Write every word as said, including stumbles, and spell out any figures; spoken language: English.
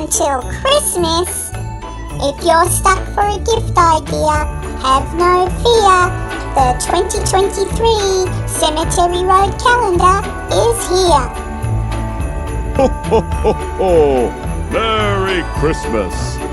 until Christmas. If you're stuck for a gift idea, have no fear. The twenty twenty-three Cemetery Road calendar is here. Ho, ho, ho, ho! Merry Christmas!